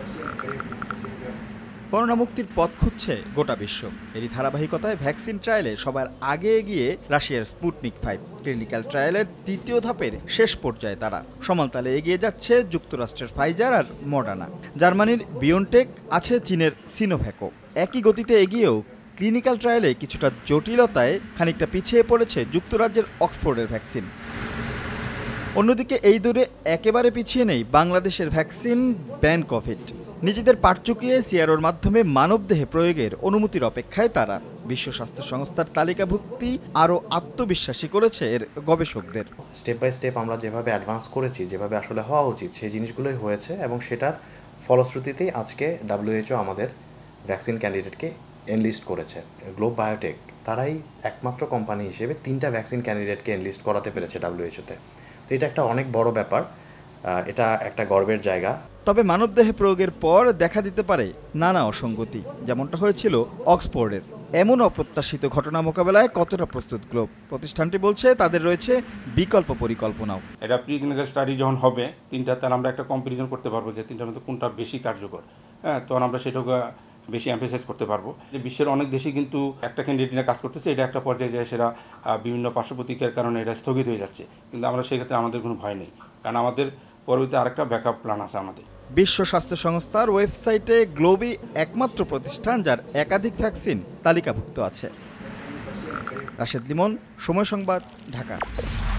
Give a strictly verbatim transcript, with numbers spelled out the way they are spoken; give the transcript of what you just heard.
Corona মুক্তির পথ খুঁজছে গোটা বিশ্ব। এরই ধারাবাহিকতায় ভ্যাকসিন ট্রায়ালে সবার আগে এগিয়ে রাশিয়ার স্পুটনিক ফাইভ। ক্লিনিক্যাল ট্রায়ালের তৃতীয় ধাপের শেষ পর্যায়ে তারা। সমানতালে এগিয়ে যাচ্ছে যুক্তরাষ্ট্রের ফাইজার আর মডার্না। জার্মানির বিয়নটেক, আছে চীনের সিনোভ্যাকও। একই গতিতে এগিয়েও ক্লিনিক্যাল ট্রায়ালে কিছুটা জটিলতায় খানিকটা পিছিয়ে পড়েছে যুক্তরাজ্যের অক্সফোর্ডের ভ্যাকসিন। অন্যদিকে এই দূরে একেবারে পিছিয়ে নেই বাংলাদেশের ভ্যাকসিন ব্যানকভিড। নিজেদের পাট চুকিয়ে সিআরওর মাধ্যমে মানবদেহে প্রয়োগের অনুমতির অপেক্ষায় তারা। বিশ্ব স্বাস্থ্য সংস্থার তালিকাভুক্তি আরও আত্মবিশ্বাসী করেছে এর গবেষকদের। স্টেপ বাই স্টেপ আমরা যেভাবে অ্যাডভান্স করেছি, যেভাবে আসলে হওয়া উচিত, সেই জিনিসগুলোই হয়েছে এবং সেটার ফলশ্রুতিতেই আজকে ডাব্লিউএইচও আমাদের ভ্যাকসিন ক্যান্ডিডেটকে এনলিস্ট করেছে। গ্লোব বায়োটেক তারাই একমাত্র কোম্পানি হিসেবে তিনটা ভ্যাকসিন ক্যান্ডিডেটকে এনলিস্ট করাতে পেরেছে ডাব্লিউএইচওতে। তো এটা একটা অনেক বড় ব্যাপার, এটা একটা গর্বের জায়গা। তবে মানবদেহে প্রয়োগের পর দেখা দিতে পারে নানা অসঙ্গতি, যেমনটা হয়েছিল অক্সফোর্ডের। এমন অপ্রত্যাশিত ঘটনা মোকাবেলায় কতটা প্রস্তুত গ্লোব? প্রতিষ্ঠানটি বলছে তাদের রয়েছে বিকল্প পরিকল্পনাও। এটা প্রি ক্লিনিক্যাল স্টাডি যখন হবে তিনটা, তার আমরা একটা কম্পারিজন করতে পারবো যে তিনটার মধ্যে কোনটা বেশি কার্যকর। হ্যাঁ, তখন আমরা সেটাকে বেশি এমফেসাইজ করতে পারবো। যে বিশ্বের অনেক দেশই কিন্তু একটা ক্যান্ডিডেট নিয়ে কাজ করতেছে, এটা একটা পর্যায়ে যায় সেটা বিভিন্ন পার্শ্ব প্রতিক্রিয়ার কারণে এটা স্থগিত হয়ে যাচ্ছে। কিন্তু আমরা সেক্ষেত্রে আমাদের কোনো ভয় নেই, কারণ আমাদের পরবর্তীতে আরেকটা ব্যাকআপ প্ল্যান আছে আমাদের। বিশ্ব স্বাস্থ্য সংস্থার ওয়েবসাইটে গ্লোবই একমাত্র প্রতিষ্ঠান যার একাধিক ভ্যাকসিন তালিকাভুক্ত আছে। রাশেদ লিমন, সময় সংবাদ, ঢাকা।